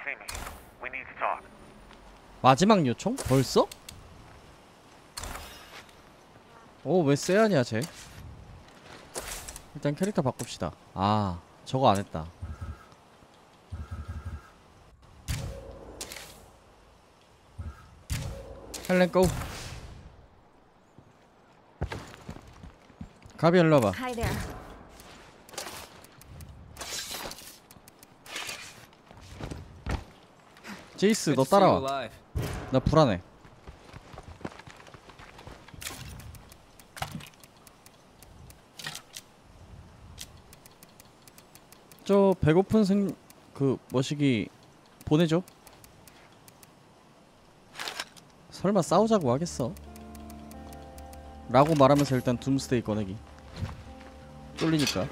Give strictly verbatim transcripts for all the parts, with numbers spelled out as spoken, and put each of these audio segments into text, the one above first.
마지막 요청? 벌써? 오, 왜 쎄하냐 쟤. 일단 캐릭터 바꿉시다. 아, 저거 안했다. 헬렌 고. 가비 일로 와봐. 제이스 너 따라와. 나 불안해. 저 배고픈 생... 그 머시기 보내줘. 설마 싸우자고 하겠어? 라고 말하면서 일단 둠스데이 꺼내기. 쫄리니까.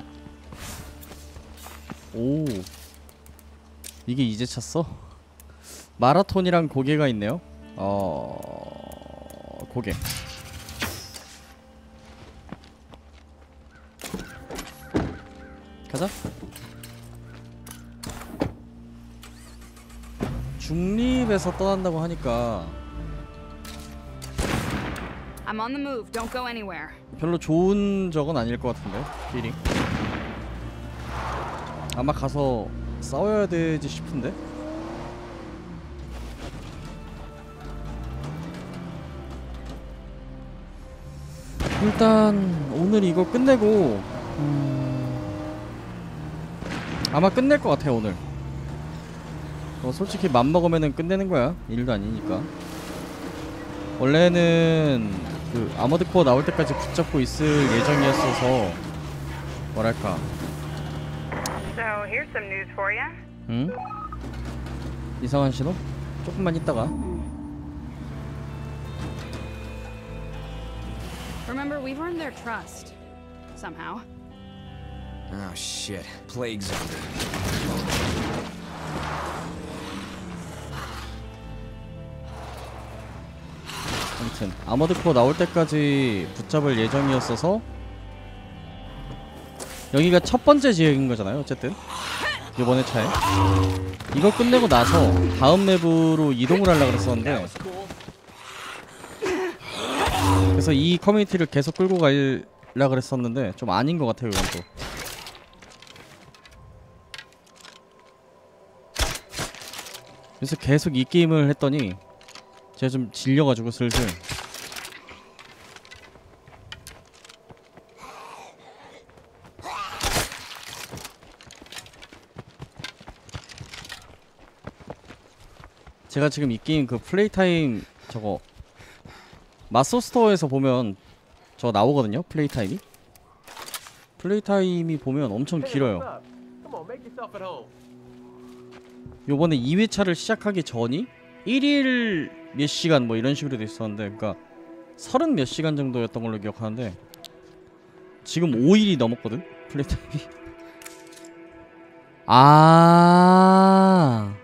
오, 이게 이제 찼어? 마라톤이랑 고개가 있네요. 어... 고개. 가자. 중립에서 떠난다고 하니까 I'm on the move. Don't go anywhere. 별로 좋은 적은 아닐 것 같은데. 피링. 아마 가서 싸워야 되지 싶은데. 일단 오늘 이거 끝내고 음... 아마 끝낼 것 같아 오늘. 어, 솔직히 맘먹으면은 끝내는 거야. 일도 아니니까. 원래는 그 아머드 코어 나올 때까지 붙잡고 있을 예정이었어서 뭐랄까. So here's some news for you. 응? 이상한 신호? 조금만 있다가. Remember, we've earned their trust somehow. Oh shit. Plague zombie. 아무튼 아머드 코어 나올 때까지 붙잡을 예정이었어서 여기가 첫 번째 지역인 거잖아요. 어쨌든 이번에 차에 이거 끝내고 나서 다음 맵으로 이동을 하려고 그랬었는데, 그래서 이 커뮤니티를 계속 끌고 가려고 그랬었는데 좀 아닌 것 같아요. 이건 또 그래서 계속 이 게임을 했더니 제가 좀 질려가지고 슬슬 제가 지금 이 게임 그 플레이 타임 저거 마소 스토어에서 보면 저거 나오거든요. 플레이 타임이 플레이 타임이 보면 엄청 길어요. 요번에 이 회차를 시작하기 전이 일 일 몇 시간 뭐 이런 식으로 돼 있었는데, 그러니까 서른 몇 시간 정도였던 걸로 기억하는데 지금 오 일이 넘었거든 플레이 타임이. 아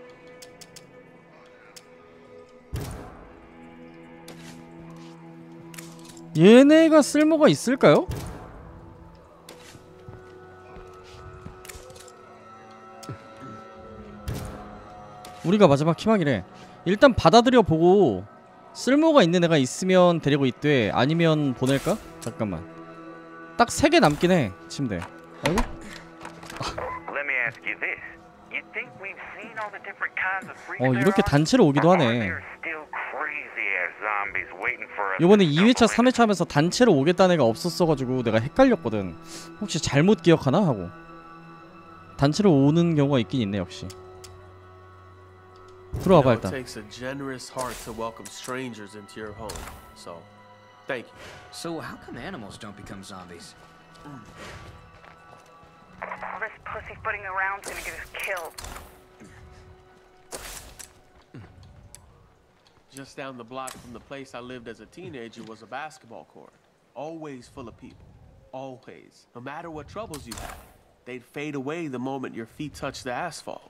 얘네가 쓸모가 있을까요? 우리가 마지막 희망이래. 일단 받아들여 보고 쓸모가 있는 애가 있으면 데리고 있되 아니면 보낼까? 잠깐만. 딱 세 개 남긴 해. 침대. 아이고. 어, 이렇게 단체로 오기도 하네. 요번에 이 회차 삼 회차 하면서 단체로 오겠다는 애가 없었어가지고 내가 헷갈렸거든. 혹시 잘못 기억하나 하고. 단체로 오는 경우가 있긴 있네 역시. 들어와봐 일단. So how come animals don't become zombies? All this pussyfooting around's gonna get us killed. Just down the block from the place I lived as a teenager was a basketball court. Always full of people. Always. No matter what troubles you had, they'd fade away the moment your feet touched the asphalt.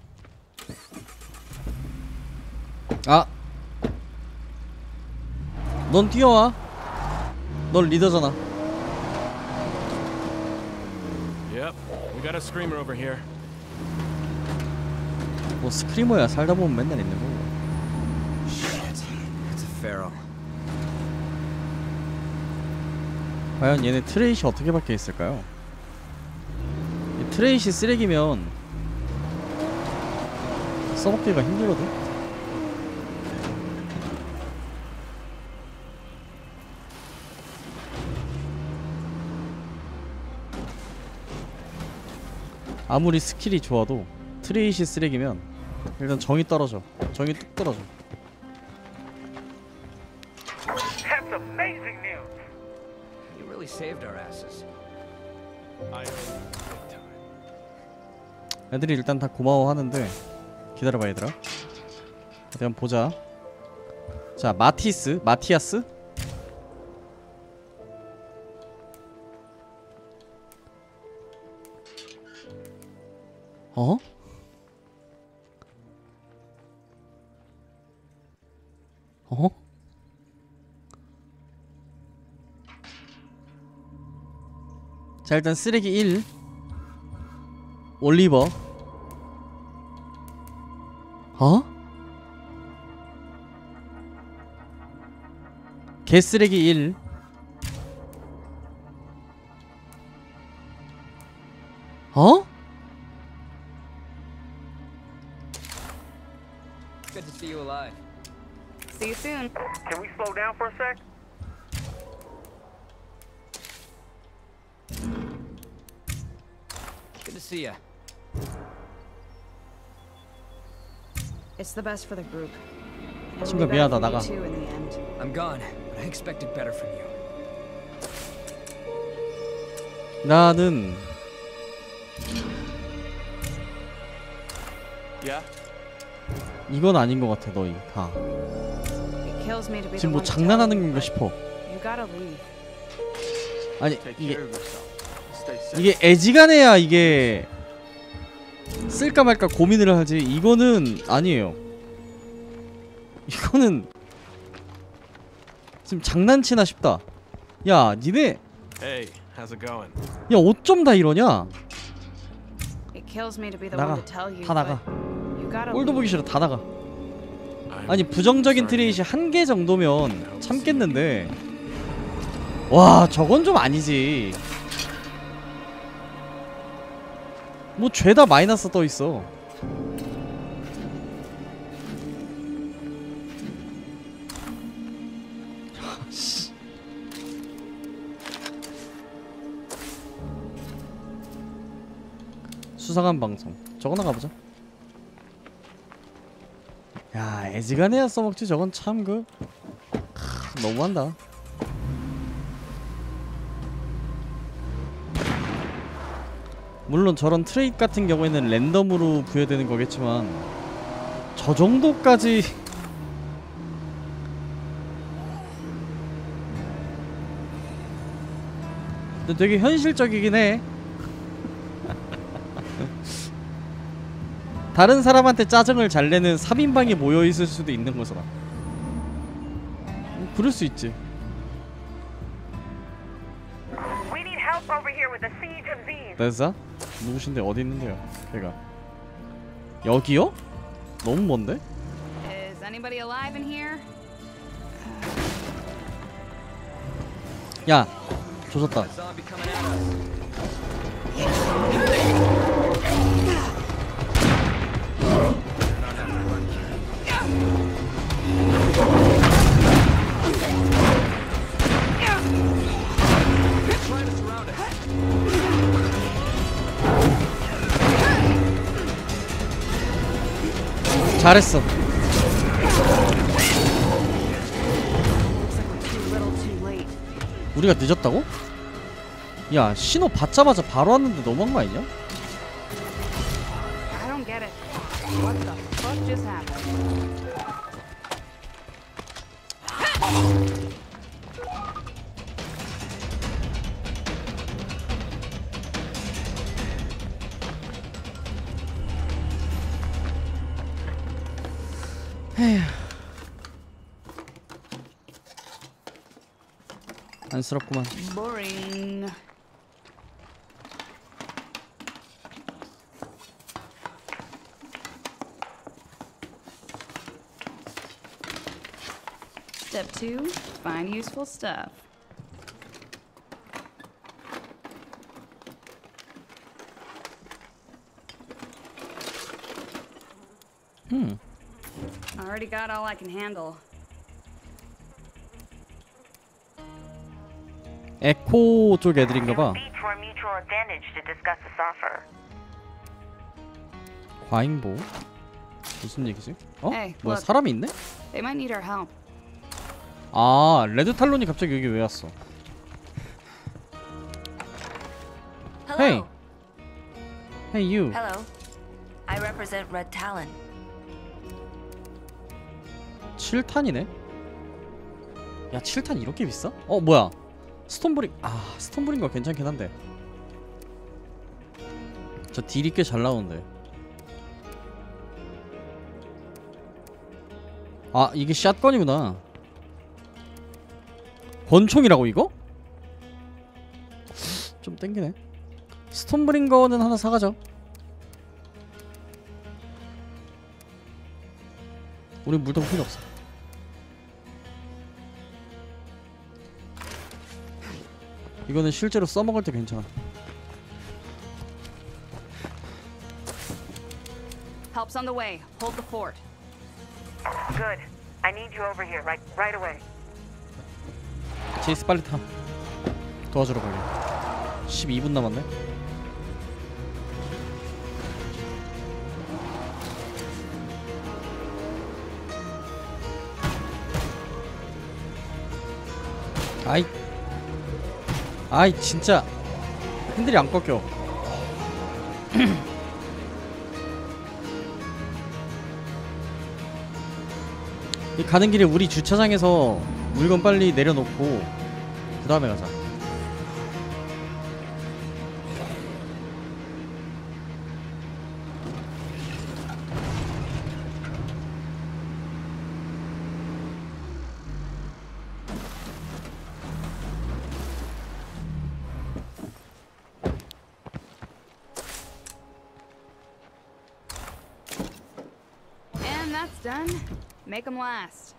아 넌 뛰어와. 넌 리더잖아. Yep, we got a screamer over here. 뭐 스크리머야 살다 보면 맨날 있는 거고. Shit. It's a feral. 과연 얘네 트레이시 어떻게 박혀 있을까요? 이 트레이시 쓰레기면 써먹기가 힘들거든. 아무리 스킬이 좋아도 트레이시 쓰레기면 일단 정이 떨어져. 정이 뚝 떨어져. That's amazing news. You really saved our asses. I owe big time. 애들이 일단 다 고마워하는데 기다려봐 얘들아. 어디 한번 보자. 자 마티스 마티아스 어? 어? 자 일단 쓰레기 일 올리버 어? 개쓰레기 일 어? Good to see you alive. See you soon. Can we slow down for a sec? Good to see ya. It's the best for the group. 친구야 미안하다 나가. Too in the end. I'm gone, but I expected better from you. 나는 Yeah? 이건 아닌 것 같아 너희 다. It kills me to be the 지금 뭐 one to tell 장난하는 you, 건가 but 싶어. You gotta leave. 아니 Take 이게 care of yourself. Stay safe. 이게 애지간해야 이게 쓸까 말까 고민을 하지. 이거는 아니에요. 이거는 지금 장난치나 싶다. 야 니네 Hey, how's it going? 야 어쩜 다 이러냐. It kills me to be the 나가. one to tell you, 다 나가. but you gotta 꼴도 보기 leave. 싫어. 다 나가. I'm 아니 부정적인 sorry. 트레이시 한 개 정도면 참겠는데 와 저건 좀 아니지. 뭐 죄다 마이너스 떠있어. 수상한 방송 저거 나가보자. 야 애지간해야 써먹지. 저건 참 그 너무한다. 물론 저런 트레이드 같은 경우에는 랜덤으로 부여되는 거겠지만 저 정도까지 근데 되게 현실적이긴 해. 다른 사람한테 짜증을 잘 내는 삼 인방이 모여있을 수도 있는 거잖아. 그럴 수 있지. We need help over here with the siege of these. 됐어? 누구신데 어디 있는데요? 걔가 여기요? 너무 먼데? Is anybody alive in here? 야 조졌다. Zombie coming at us. Trying to surround us. 잘했어. Looks like we're too little, too late. 우리가 늦었다고? 야 신호 받자마자 바로 왔는데 너무한 거 아니냐? I don't get it. What the fuck just happened? 안쓰럽구만. Boring. Step two, find useful stuff. Hmm. Already got all I can handle. 에코 쪽 애들인가봐. Beat for mutual advantage to discuss this offer. 과잉보. 무슨 얘기지? 어? 에이, 뭐야 look. 사람이 있네? They might need our help. 아 레드 탈론이 갑자기 여기 왜 왔어? Hey. Hey you. Hello. I represent Red Talon. 칠 탄이네? 야 칠 탄 이렇게 비싸? 어 뭐야 스톤브링. 아 스톤브링거 괜찮긴 한데 저 딜이 꽤 잘 나오는데. 아 이게 샷건이구나. 권총이라고 이거? 좀 땡기네. 스톤브링거는 하나 사가자. 우리 물통 필요 없어. 이거는 실제로 써먹을 때 괜찮아. Help's on the way. Hold the fort. Good. I need you over here, right, right away. 제이스 빨리 타. 도와주러 가게. 십이 분 남았네. 아이 아이 진짜 핸들이 안 꺾여. 이 가는 길에 우리 주차장에서 물건 빨리 내려놓고 그 다음에 가자. And that's done. Make them last.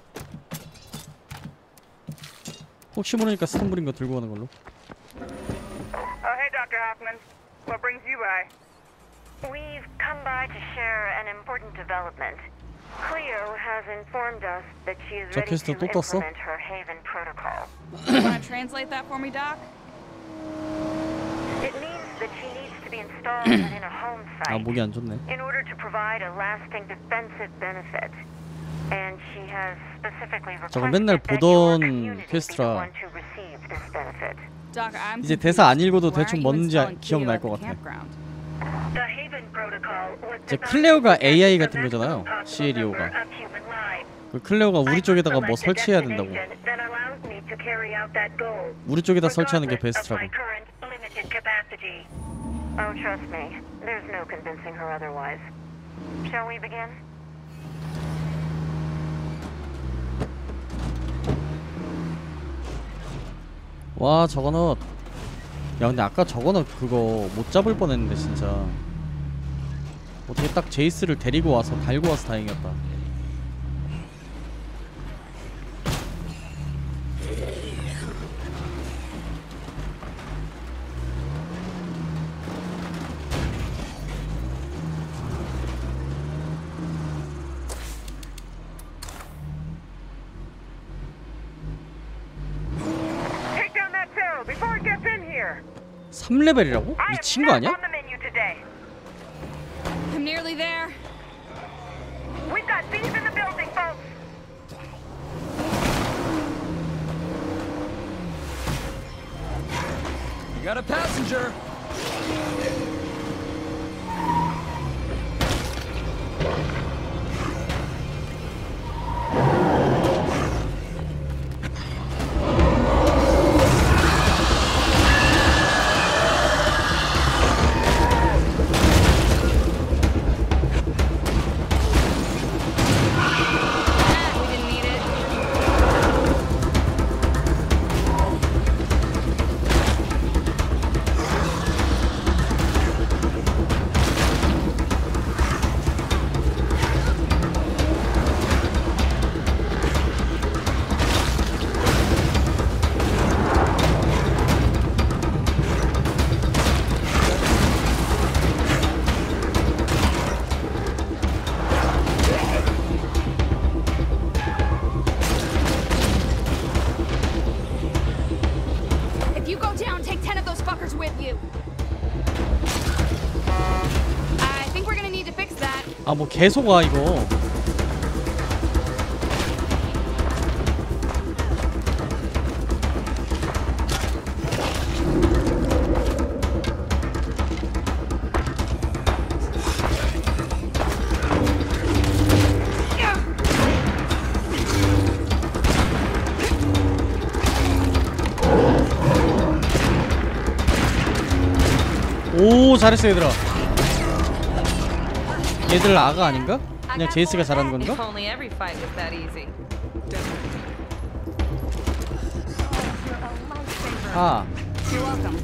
혹시 모르니까 스톤브린 거 들고 가는 걸로. Oh, hey, Doctor Hoffman. What brings you by? We've come by to share an important development. Cleo has informed us that she is 저 ready 퀘스트 to 또 떴어? implement her Haven protocol. You want to translate that for me, Doc? It means that she needs to be installed within a home 아 site 목이 안 좋네. in order to provide a lasting defensive benefit. And she has specifically 저거 requested 맨날 that your 보던 community be the 퀘스트라. one to receive this benefit. Doc, I'm 이제 대사 안 읽어도 confused. 대충 Why aren't 뭔지 you 아- installing 기억날 Cleo 것 at the 같아. campground? The Haven protocol was 이제 designed 클레오가 to protect 에이아이 the 같은 거잖아요. maximum possible 씨엘이오가. number of human lives. 그 클레오가 우리 I 쪽에다가 must 뭐 select a 설치해야 된다고. destination that allows me to carry out that goal, 우리 쪽에다 설치하는 게 regardless of 베스트라고. my current limited capacity. Oh, trust me, there's no convincing her otherwise. Shall we begin? 와 저거는 야 근데 아까 저거는 그거 못 잡을 뻔했는데 진짜 어떻게 딱 제이스를 데리고 와서 달고 와서 다행이었다. Take down that Pharaoh before it gets in here. 삼 레벨이라고? I am 미친 거 not 아니야? on the menu today. I'm nearly there. We've got thieves in the building, folks. You got a passenger. Ah, we didn't need it. 뭐 계속 와 이거. 오 잘했어 얘들아. 얘들 아가 아닌가? 그냥 제이스가 잘하는 건가? If only every fight was that easy. 아, You're welcome.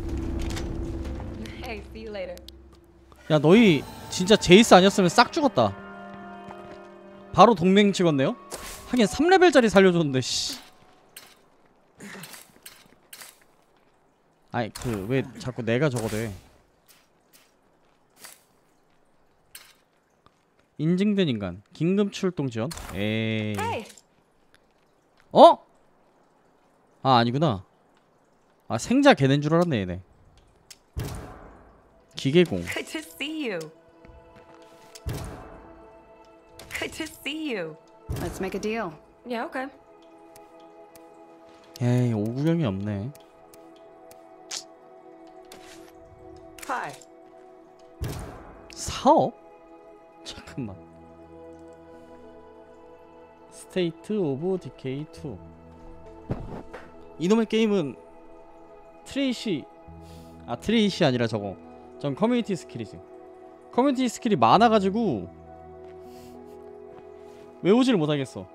Hey, see you later. 야 너희 진짜 제이스 아니었으면 싹 죽었다. 바로 동맹 찍었네요? 하긴 삼 레벨짜리 살려줬는데 씨. 아니 그 왜 자꾸 내가 저거 돼. 인증된 인간 긴급 출동 지원. 에이. Hey, 어? 아 아니구나. 아 생자 걔넨 줄 알았네 얘네. 기계공. good to see you. Good to see you. Let's make a deal. Yeah, okay. 에이 오구경이 없네. Hi. 사업? 잠깐만. 스테이트 오브 디케이 투. 이놈의 게임은 트레이시 아 트레이시 아니라 저거 전 커뮤니티 스킬이지. 커뮤니티 스킬이 많아가지고 외우지를 못하겠어.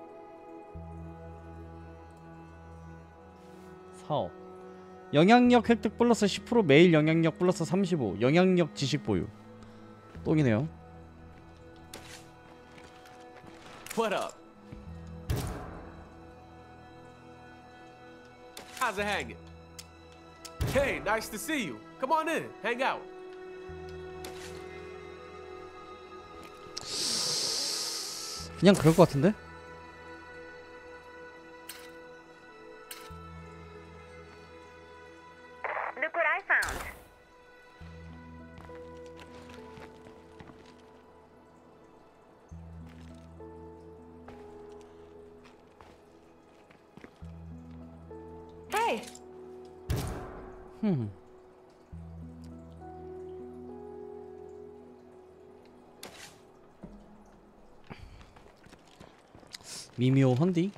사업 영향력 획득 플러스 십 퍼센트 매일 영향력 플러스 삼십오 영향력 지식 보유. 똥이네요. What up? How's it hanging? Hey, nice to see you. Come on in, hang out. 그냥 그럴 것 같은데? Look what I found. Hey. 흠. 미미오 헌디?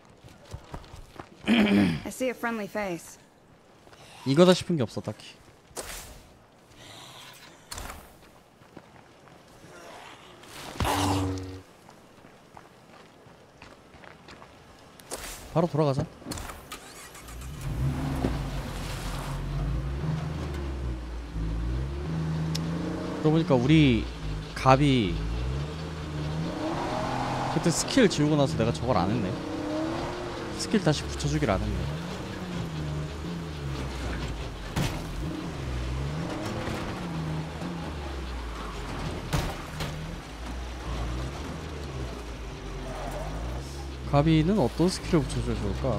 I see a friendly face. 이거다 싶은 게 없어 딱히. 바로 돌아가자. 그러고 보니까 우리 갑이 그때 스킬 지우고 나서 내가 저걸 안 했네. 스킬 다시 붙여주길 안 했네. 가비는 어떤 스킬을 붙여줘야 좋을까?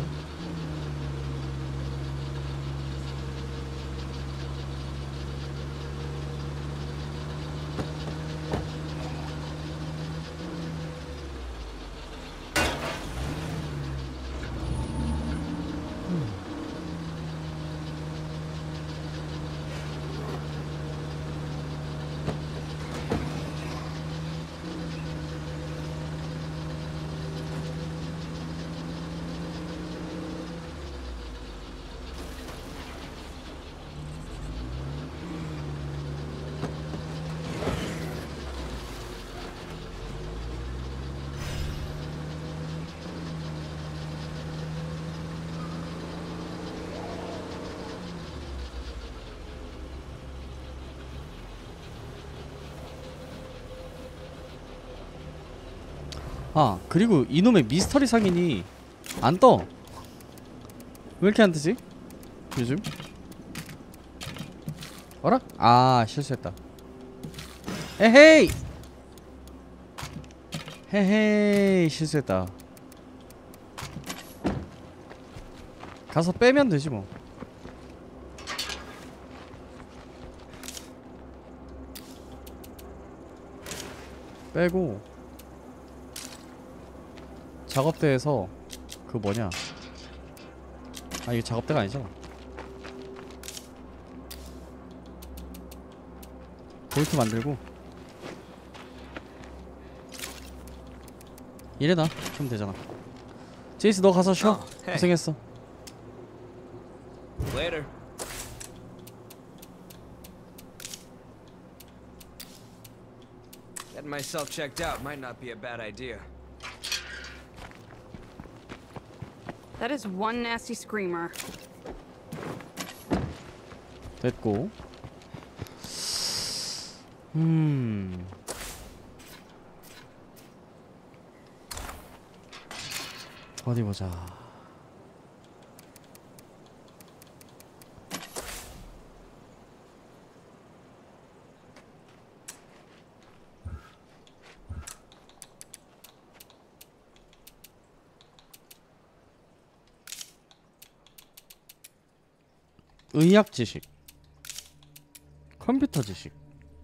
아 그리고 이놈의 미스터리 상인이 안 떠. 왜 이렇게 안 뜨지? 요즘? 어라? 아 실수했다. 에헤이! 헤헤이 실수했다. 가서 빼면 되지 뭐. 빼고 작업대에서 그 뭐냐, 아 이게 작업대가 아니잖아. 볼트 만들고 이래놔 그럼 되잖아. 제이스 너 가서 쉬어. Oh, hey. 고생했어. Later. Getting myself checked out might not be a bad idea. That is one nasty screamer. 됐고. 음. 어디 보자. 의학 지식, 컴퓨터 지식.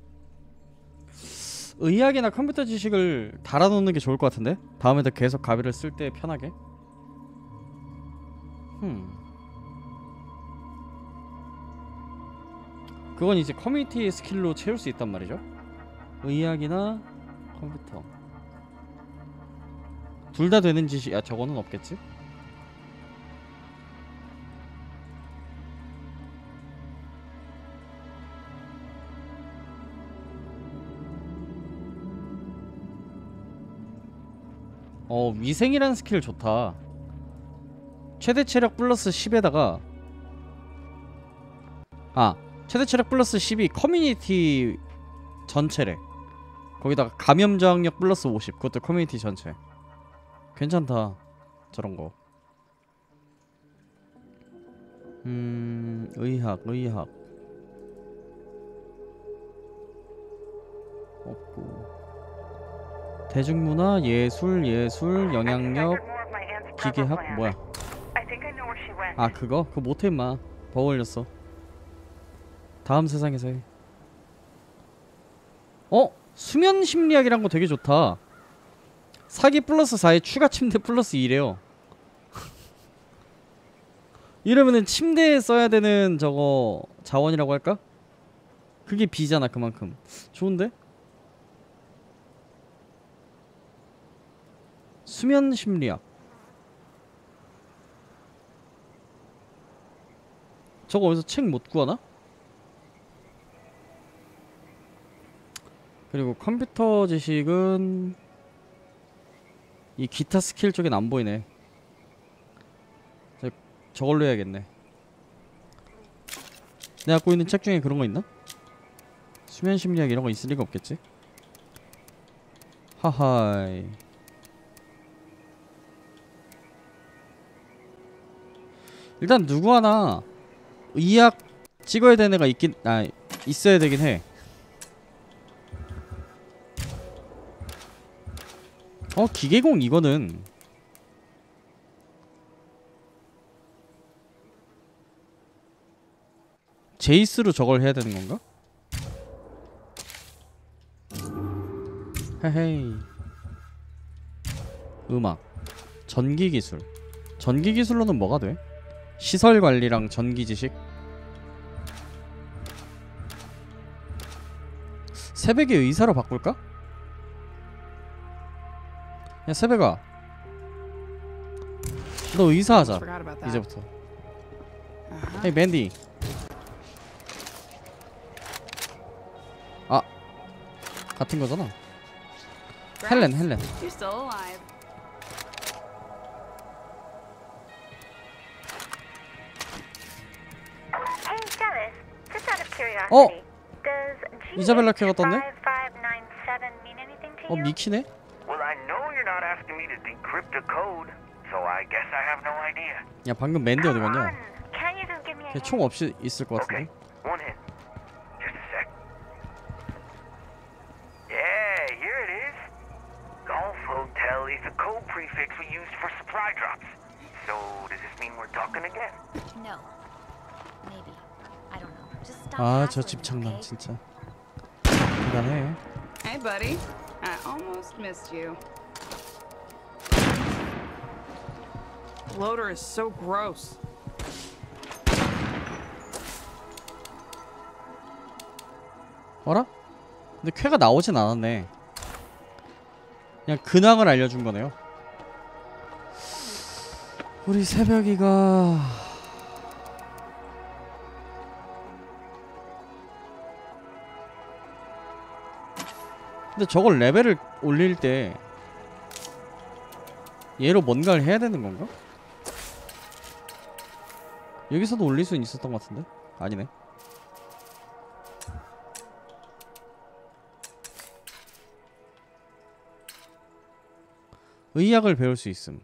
의학이나 컴퓨터 지식을 달아놓는 게 좋을 것 같은데? 다음에도 계속 가비를 쓸 때 편하게. 흠. 그건 이제 커뮤니티 스킬로 채울 수 있단 말이죠. 의학이나 컴퓨터 둘 다 되는 지식. 야 저거는 없겠지? 어 위생이라는 스킬 좋다. 최대 체력 플러스 십에다가 아 최대 체력 플러스 십이 커뮤니티 전체래. 거기다가 감염 저항력 플러스 오십. 그것도 커뮤니티 전체. 괜찮다 저런거. 음... 의학 의학 없고 대중문화, 예술, 예술, 영향력, 기계학? 뭐야? 아 그거? 그거 못해 임마. 버그 걸렸어. 다음 세상에서 해. 어? 수면 심리학이란 거 되게 좋다. 사기 플러스 사에 추가 침대 플러스 이래요. 이러면은 침대에 써야 되는 저거 자원이라고 할까? 그게 B잖아 그만큼. 좋은데? 수면 심리학. 저거 어디서 책 못 구하나? 그리고 컴퓨터 지식은 이 기타 스킬 쪽엔 안 보이네. 저, 저걸로 해야겠네. 내가 갖고 있는 책 중에 그런 거 있나? 수면 심리학 이런 거 있을 리가 없겠지? 하하이. 일단 누구 하나 의학 찍어야 되는 애가 있긴 아 있어야 되긴 해. 어 기계공 이거는 제이스로 저걸 해야 되는 건가? 헤헤이. 음악, 전기 기술. 전기 기술로는 뭐가 돼? 시설 관리랑 전기 지식. 새벽에 의사로 바꿀까? 야 새벽아, 너 의사 하자 Forgot about that. 이제부터. Uh-huh. 헤이 맨디. 아 같은 거잖아. 헬렌 헬렌. You're still alive. Hey, Dennis, just out of curiosity, 어 does 이자벨라 캐가 떴네? G H five five nine seven mean anything to 어 you? 미키네? Well, I know you're not asking me to decrypt a code, so I guess I have no idea. 야 방금 맨디 어디 Come 갔냐? on, can you just give me a 걔 hint? 총 없이 있을 것 Okay, 같은데. one hint. Just a sec. Yeah, here it is. Golf Hotel is the code prefix we used for supply drops. So, does this mean we're talking again? No. Maybe. I don't know. Just stop 아 저 hassling me, 집착남 okay? 진짜 대단해. Hey, buddy. I almost missed you. Loader is so gross. 어라? 근데 쾌가 나오진 않았네. 그냥 근황을 알려준 거네요. 우리 새벽이가 근데 저걸 레벨을 올릴 때 얘로 뭔가를 해야 되는 건가? 여기서도 올릴 수는 있었던 것 같은데? 아니네. 의학을 배울 수 있음.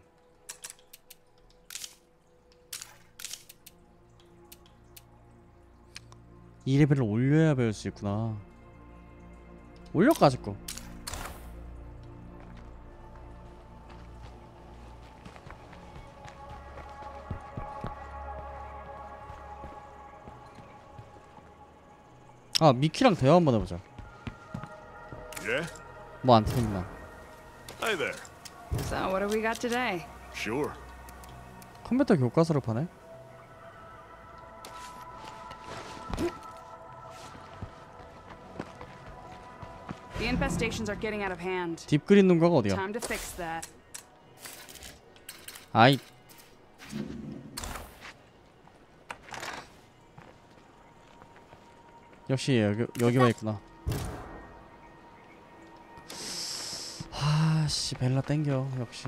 이 레벨을 올려야 배울 수 있구나. 올려까지 거. 아, 미키랑 대화 한번 해보자. Yeah? 뭐 안 틀리나. Hey there. So, what do we got today? Sure. 컴퓨터 교과서를 파네? The infestations are getting out of hand. 딥그린 눈가가 어디야? Time to fix that. 아이. 역시 여기, 여기 와 있구나. 하씨 벨라 땡겨 역시.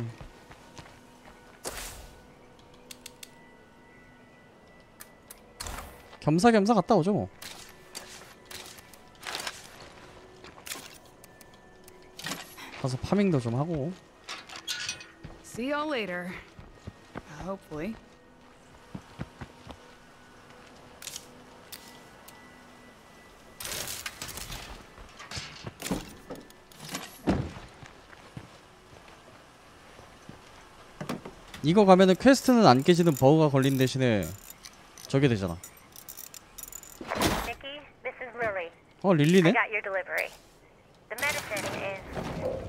겸사겸사 갔다 오죠 뭐. 가서 파밍도 좀 하고. See y'all later. Hopefully. 이거 가면은 퀘스트는 안 깨지는 버그가 걸린 대신에 저게 되잖아. Nikki, this is Lily. 어 I 릴리네? got your delivery. The medicine is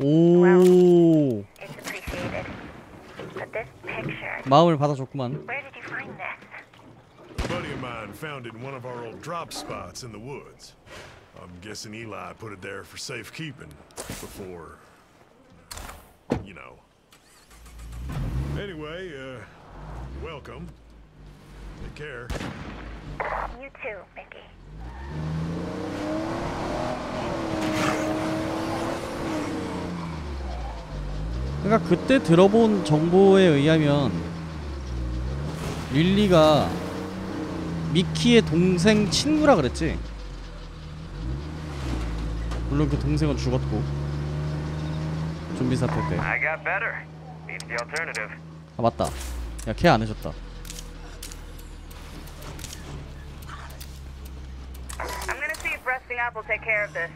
오 it's appreciated. But this picture, 마음을 받아줬구만. where did you find this? A buddy of mine found it in one of our old drop spots in the woods. I'm guessing Eli put it there for safekeeping before, you know. Anyway, uh, welcome. Take care. You too, Mickey. 그러니까 그때 들어본 정보에 의하면 릴리가 미키의 동생 친구라 그랬지? 물론 그 동생은 죽었고 좀비 사태 때. I got better. Beats the alternative. 아 맞다. 야 걔 안 해줬다. I'm gonna see if resting up will take care of this.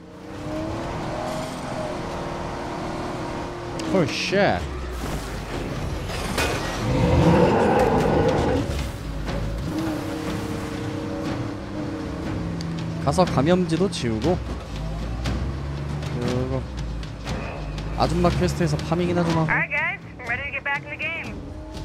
헐 쉣. 가서 감염지도 지우고 그거 아줌마 퀘스트에서 파밍이나 좀 하고. Alright, guys, I'm ready to get back in the game.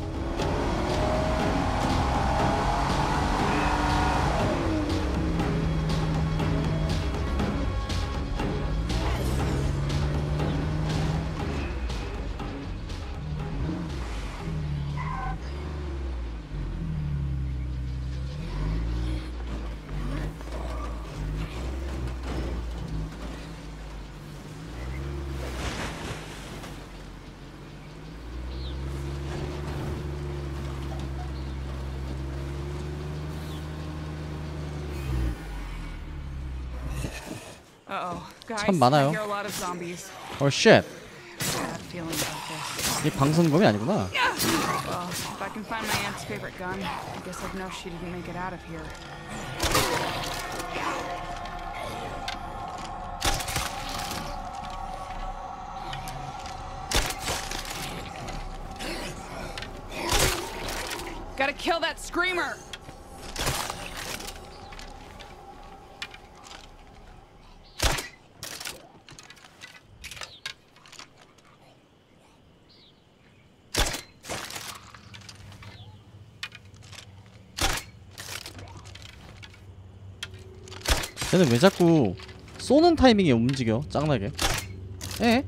Uh-oh. Guys, 참 많아요. I hear a lot of zombies. 헐 쉣. Bad feeling about this. 이 방송검이 아니구나. Well, if I can find my aunt's favorite gun, I guess I'd know she didn't make it out of here. Gotta kill that screamer! 쟤는 왜 자꾸 쏘는 타이밍에 움직여? 짱나게. 에?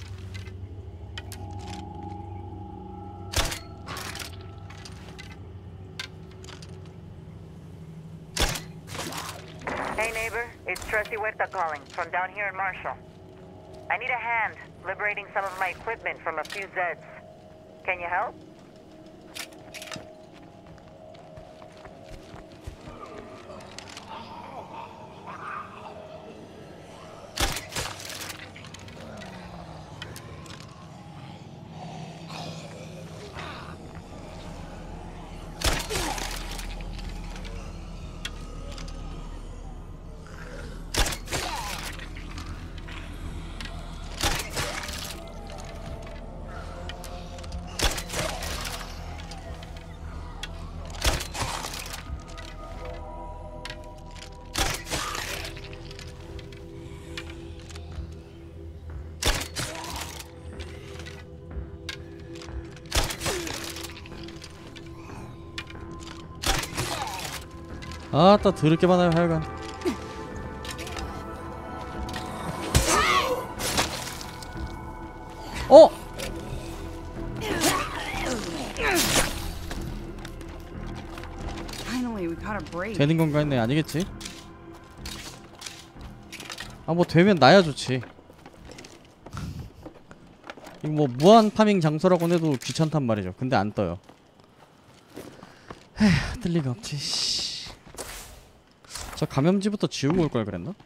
Hey neighbor, it's Tracy Huerta calling from down here in Marshall. I need a hand liberating some of my equipment from a few Zeds. Can you help? 아따 더럽게 많아요 하여간. 어! Finally, we caught a break. 되는 건가 했네. 아니겠지? 아 뭐 되면 나야 좋지. 이거 뭐 무한 파밍 장소라고 해도 귀찮단 말이죠. 근데 안 떠요. 에휴 뜰 리가 없지. 씨. 저 감염지부터 지우고 올 걸 그랬나?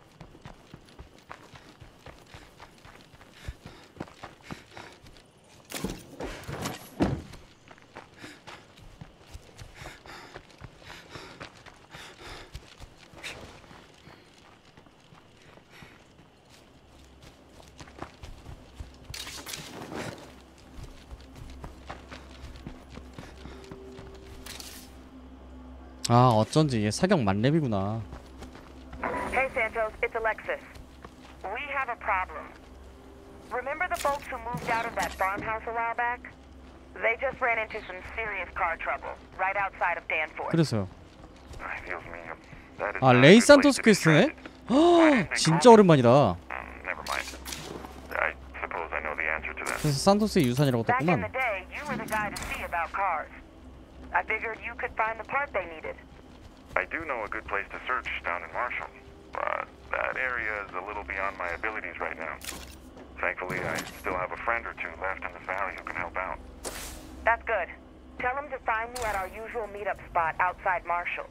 아 어쩐지 얘 사격 만렙이구나. Hey Santos, it's Alexis. We have a problem. Remember the folks who moved out of that farmhouse a while back? They just ran into some serious car trouble right outside of Danforth. 그래서요. Feels me. That is 아 not a 레이 good place 산토스 to be 퀘스트네? stranded. 허 진짜 오랜만이다. Um, never mind. I suppose I know the answer to that. 그래서 산토스의 유산이라고 Back in the 떴구만. day, you were the guy to see about cars. I figured you could find the part they needed. I do know a good place to search down in Marshall, but that area is a little beyond my abilities right now. Thankfully, I still have a friend or two left in the valley who can help out. That's good. Tell them to find me at our usual meetup spot outside Marshall.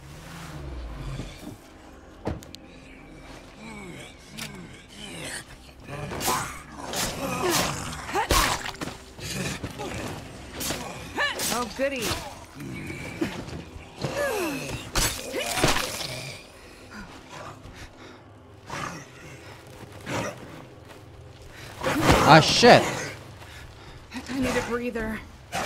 Oh, goody. 아 쉣. I need a breather.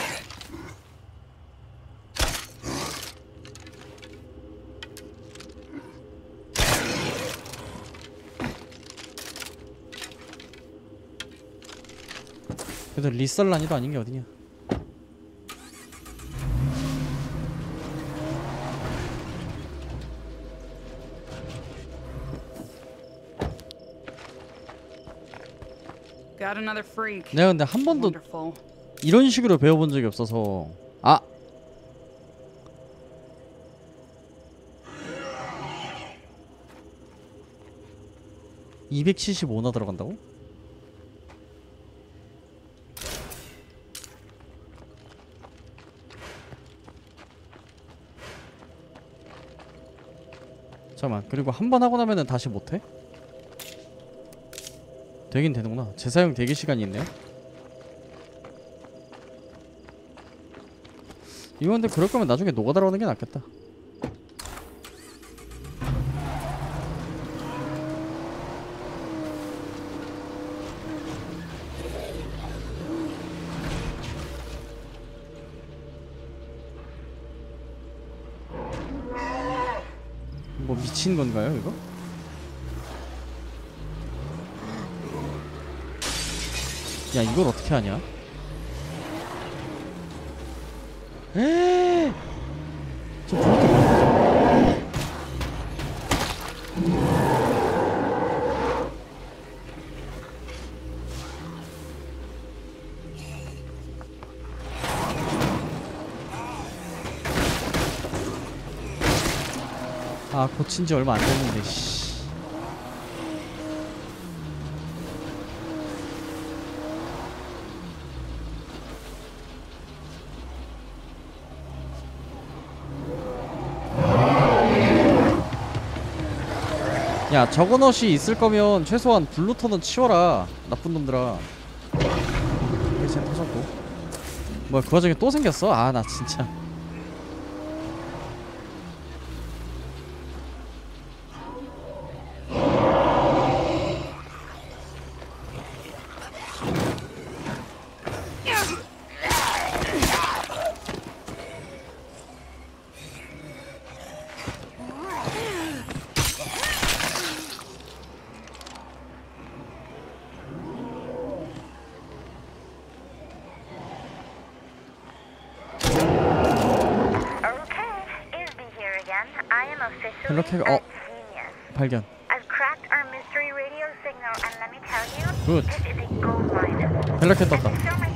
그래도 리썰 난이도 아닌 게 어디냐. Got another freak. 내가 근데 한 번도 Wonderful. 이런 식으로 배워본 적이 없어서. 아 이백칠십오나 들어간다고? 잠깐만 그리고 한 번 하고 나면은 다시 못해? 되긴 되는구나. 재사용 대기 시간이 있네요. 이거 근데 그럴 거면 나중에 노가다로 하는 게 낫겠다. 뭐 미친 건가요, 이거? 야, 이걸 어떻게 하냐? 에이! 저 불도 아 고친지 얼마 안 됐는데 씨. 야 저거넛이 있을 거면 최소한 블루턴은 치워라 나쁜 놈들아. 이제 터졌고 뭐야 그 와중에 또 생겼어? 아 나 진짜 헬로케가 어 발견. 굿. 헬로케 떴다.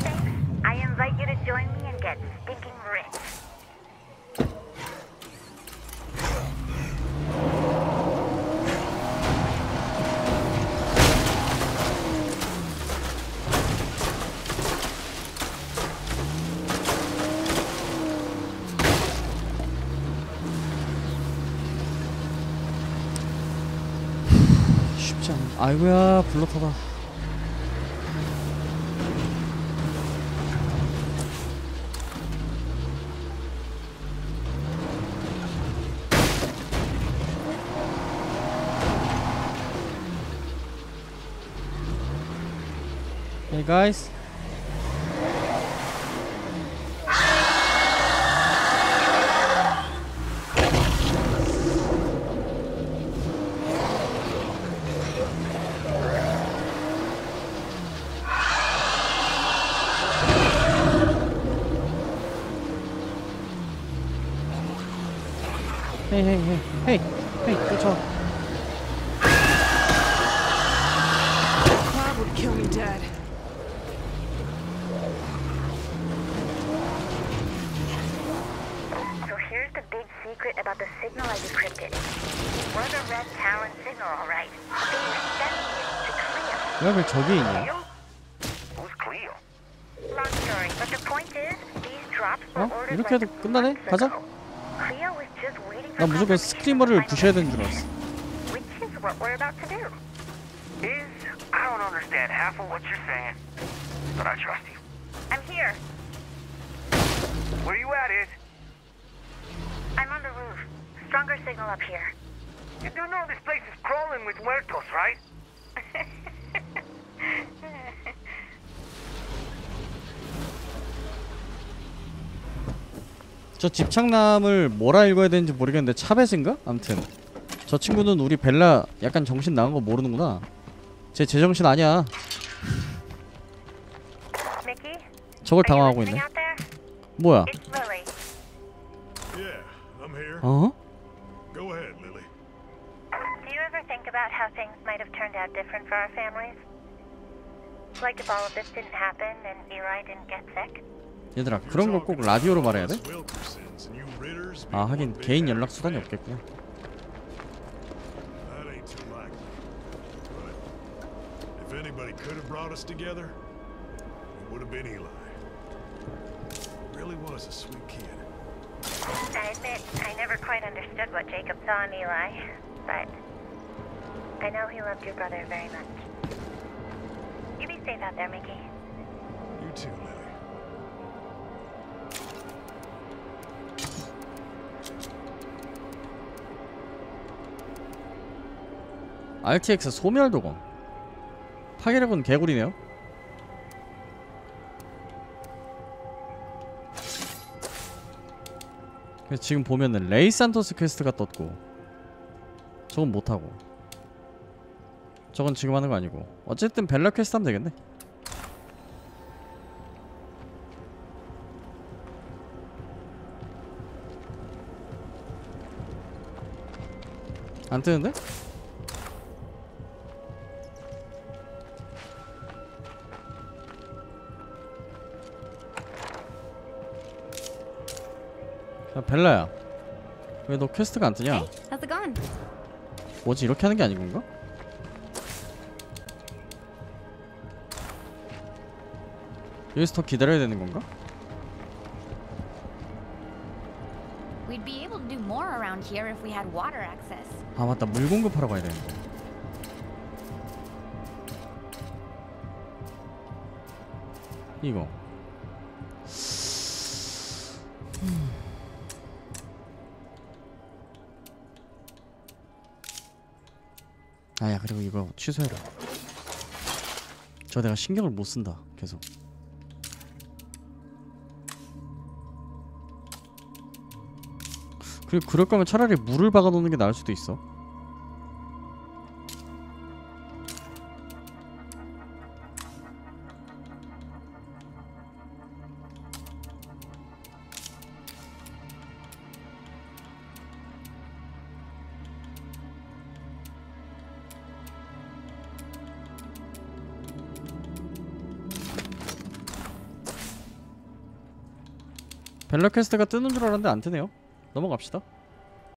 쉽지 않아. 아이고야 블러터다. Hey guys. Hey, hey, hey, hey, hey, 쫓아와. Cloud would kill me dead. So here's the big secret about the signal I decrypted. We're the Red Talon signal, all right. They were sending it to Cleo. 왜 왜 저기 있냐? Who's Cleo? Long story, but the point is, these drops were 어? ordered 이렇게 해도 like 끝나네? months 가자. ago. Cleo was just waiting for 나 무조건 스크리머를 부셔야 되는 줄 알았어. which is what we're about to do. Is I don't understand half of what you're saying, but I trust you. I'm here. Where you at, Is? I'm on the roof. Stronger signal up here. You do know this place is crawling with muertos, right? 저 집착남을 뭐라 읽어야 되는지 모르겠는데 차베스인가? 암튼 저 친구는 우리 벨라 약간 정신 나간 거 모르는구나. 제 제정신 아니야. Mickey? 저걸 Are you 당황하고 listening 있네. out there? 뭐야? It's Lily. Yeah, I'm here. 어? Go ahead, Lily. Do you ever think about how things might have turned out different for our families? Like if all of this didn't happen and Eli didn't get sick? 얘들아 그런 걸 꼭 라디오로 말해야 돼? Wilkersons and you Ritters 아 be 하긴 one big 개인 happy 연락 수단이 family. 없겠구나. That ain't too likely. But if anybody could have brought us together, it would have been Eli. Really was a sweet kid. I admit, I never quite understood what Jacob saw in Eli, but I know he loved your brother very much. You be safe out there, Mickey. You too, Lily. 알티엑스 소멸도검. 파괴력은 개구리네요. 그래서 지금 보면은 레이 산토스 퀘스트가 떴고 저건 못하고 저건 지금 하는 거 아니고 어쨌든 벨라 퀘스트 하면 되겠네. 안 뜨는데? 야 벨라야 왜 너 퀘스트가 안 뜨냐? How's it going? 뭐지 이렇게 하는 게 아닌 건가? 여기서 더 기다려야 되는 건가? We'd be able to do more around here if we had water access. 아 맞다, 물 공급하러 가야 되는데. 이거 음. 아야, 그리고 이거 취소해라. 저 내가 신경을 못 쓴다 계속. 그리고 그럴 거면 차라리 물을 박아 놓는 게 나을 수도 있어. 벨러 퀘스트가 뜨는 줄 알았는데 안 뜨네요. 넘어갑시다.